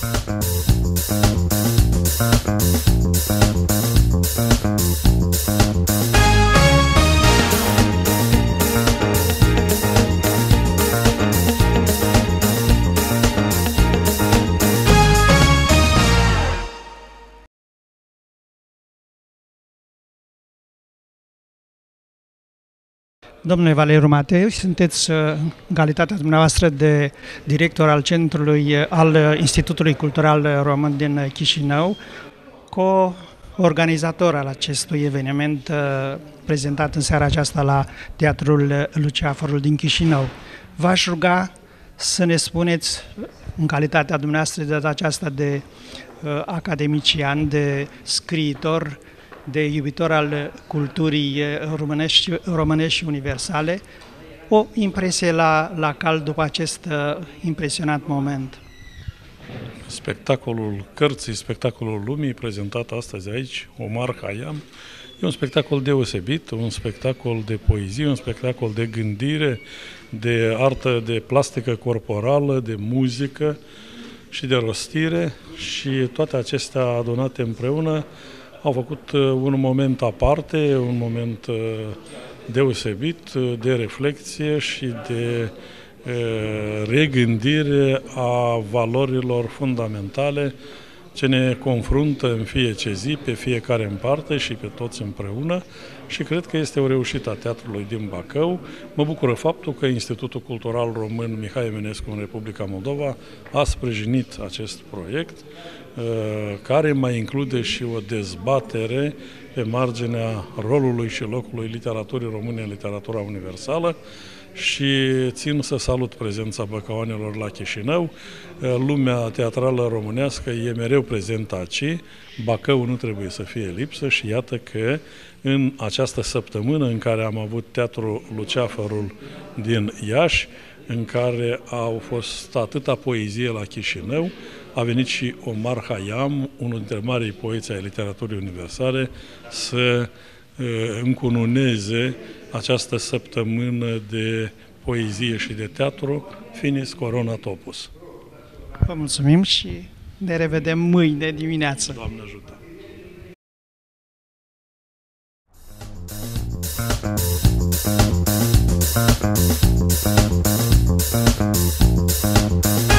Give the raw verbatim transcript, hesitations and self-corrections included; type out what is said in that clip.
Domnule Valeriu Matei, sunteți în calitatea dumneavoastră de director al Centrului al Institutului Cultural Român din Chișinău, co-organizator al acestui eveniment prezentat în seara aceasta la Teatrul Luceafărul din Chișinău. V-aș ruga să ne spuneți, în calitatea dumneavoastră de data aceasta de academician, de scriitor, de iubitor al culturii românești, românești și universale, o impresie la, la cald după acest uh, impresionant moment. Spectacolul cărții, spectacolul lumii prezentat astăzi aici, Omar Khayyam, e un spectacol deosebit, un spectacol de poezie, un spectacol de gândire, de artă, de plastică corporală, de muzică și de rostire, și toate acestea adunate împreună au făcut un moment aparte, un moment deosebit de reflexie și de regândire a valorilor fundamentale ce ne confruntă în fiecare zi, pe fiecare în parte și pe toți împreună, și cred că este o reușită a Teatrului din Bacău. Mă bucură faptul că Institutul Cultural Român Mihai Eminescu în Republica Moldova a sprijinit acest proiect, care mai include și o dezbatere pe marginea rolului și locului literaturii române în literatura universală, și țin să salut prezența băcăoanelor la Chișinău. Lumea teatrală românească e mereu prezentă aici, Bacău nu trebuie să fie lipsă, și iată că în această săptămână în care am avut Teatrul Luceafărul din Iași, în care au fost atâta poezie la Chișinău, a venit și Omar Khayyam, unul dintre marii poeți ai literaturii universale, să încununeze această săptămână de poezie și de teatru, Finis Coronat Opus. Vă mulțumim și ne revedem mâine dimineață. Doamne ajută! We'll be right back.